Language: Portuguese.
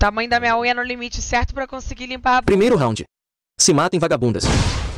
tamanho da minha unha no limite certo pra conseguir limpar a bunda. Primeiro round. Se matem, vagabundas.